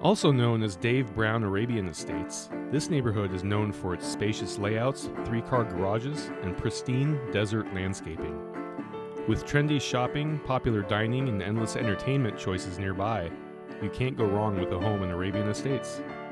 Also known as Dave Brown Arabian Estates, this neighborhood is known for its spacious layouts, three-car garages, and pristine desert landscaping. With trendy shopping, popular dining, and endless entertainment choices nearby, you can't go wrong with a home in Arabian Estates.